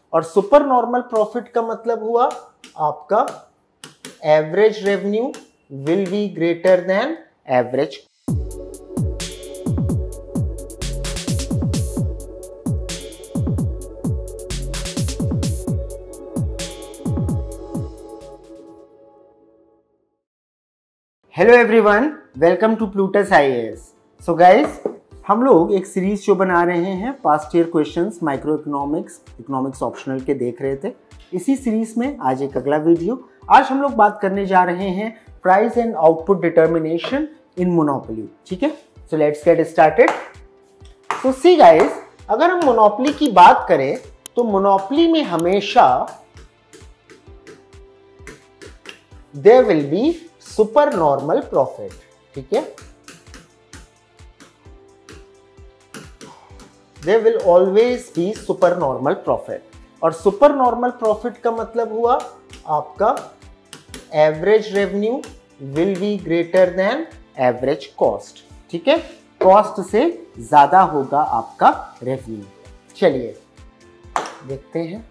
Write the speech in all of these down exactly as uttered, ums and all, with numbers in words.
और super normal profit का मतलब हुआ आपका average revenue will be greater than average. Hello everyone, welcome to Plutus I A S. So guys, हम लोग एक सीरीज जो बना रहे हैं past year questions micro economics economics optional के देख रहे थे। इसी सीरीज में आज एक अगला वीडियो। आज हम लोग बात करने जा रहे हैं price and output determination in monopoly. ठीक है, so let's get started. So see guys, अगर हम मोनोपोली की बात करें तो मोनोपोली में हमेशा there will be super normal profit. ठीक है, there will always be super normal profit. और सुपर नॉर्मल प्रॉफिट का मतलब हुआ आपका average revenue will be greater than average cost. ठीक है, कॉस्ट से ज्यादा होगा आपका रेवेन्यू। चलिए देखते हैं।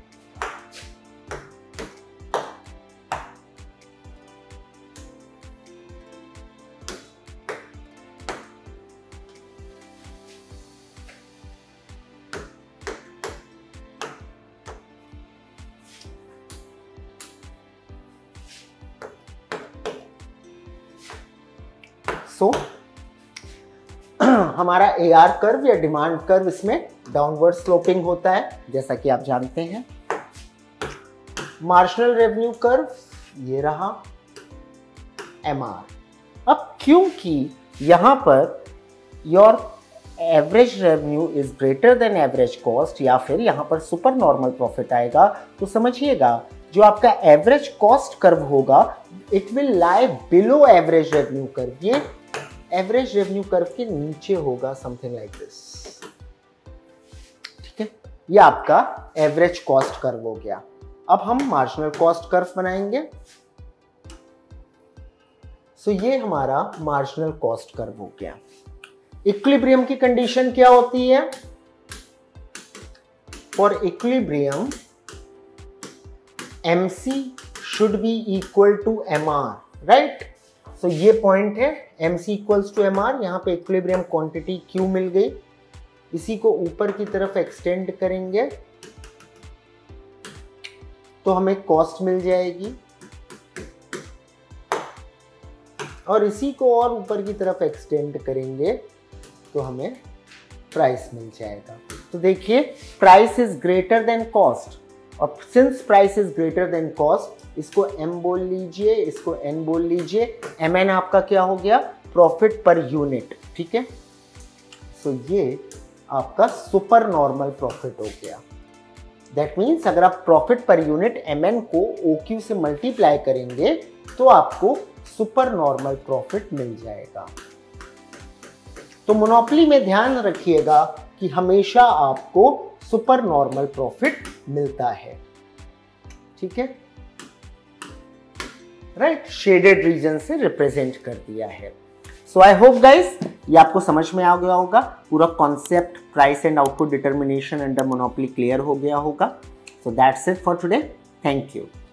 सो so, हमारा ए आर कर्व या डिमांड कर्व इसमें डाउनवर्ड स्लोपिंग होता है, जैसा कि आप जानते हैं। मार्जिनल रेवेन्यू कर्व ये रहा एम आर। अब क्योंकि यहां पर your average revenue is greater than average cost या फिर यहां पर सुपर नॉर्मल प्रॉफिट आएगा, तो समझिएगा जो आपका एवरेज कॉस्ट कर्व होगा it will lie below average revenue curve. ये एवरेज रेवेन्यू कर्व के नीचे होगा, समथिंग लाइक दिस। ठीक है, ये आपका एवरेज कॉस्ट कर्व हो गया। अब हम मार्जिनल कॉस्ट कर्व बनाएंगे। सो so, ये हमारा मार्जिनल कॉस्ट कर्व हो गया। इक्विलिब्रियम की कंडीशन क्या होती है? For equilibrium M C should be equal to M R, right? So ये पॉइंट है, M C equals to M R. यहां पे इक्विलिब्रियम क्वांटिटी Q मिल गई, इसी को ऊपर की तरफ एक्सटेंड करेंगे तो हमें कॉस्ट मिल जाएगी, और इसी को और ऊपर की तरफ एक्सटेंड करेंगे तो हमें प्राइस मिल जाएगा। तो देखिए, price is greater than cost, और since price is greater than cost इसको m बोल लीजिए, इसको n बोल लीजिए। mn आपका क्या हो गया? Profit per unit. ठीक है, सो so, ये आपका सुपर नॉर्मल प्रॉफिट हो गया। दैट मीन्स अगर आप प्रॉफिट पर यूनिट mn को O Q से मल्टीप्लाई करेंगे तो आपको सुपर नॉर्मल प्रॉफिट मिल जाएगा। तो मोनोपोली में ध्यान रखिएगा कि हमेशा आपको सुपर नॉर्मल प्रॉफिट मिलता है। ठीक है, राइट, शेडेड रीजन से रिप्रेजेंट कर दिया है। सो आई होप गाइस ये आपको समझ में आ गया होगा, पूरा concept price and output determination under monopoly clear हो गया होगा। So that's it for today, thank you.